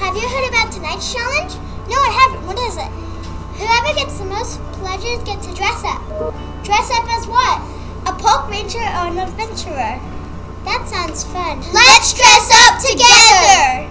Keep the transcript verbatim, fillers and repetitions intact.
Have you heard about tonight's challenge? No, I haven't. What is it? Whoever gets the most pledges gets to dress up. Dress up as what? A park ranger or an adventurer? That sounds fun. Let's dress up together!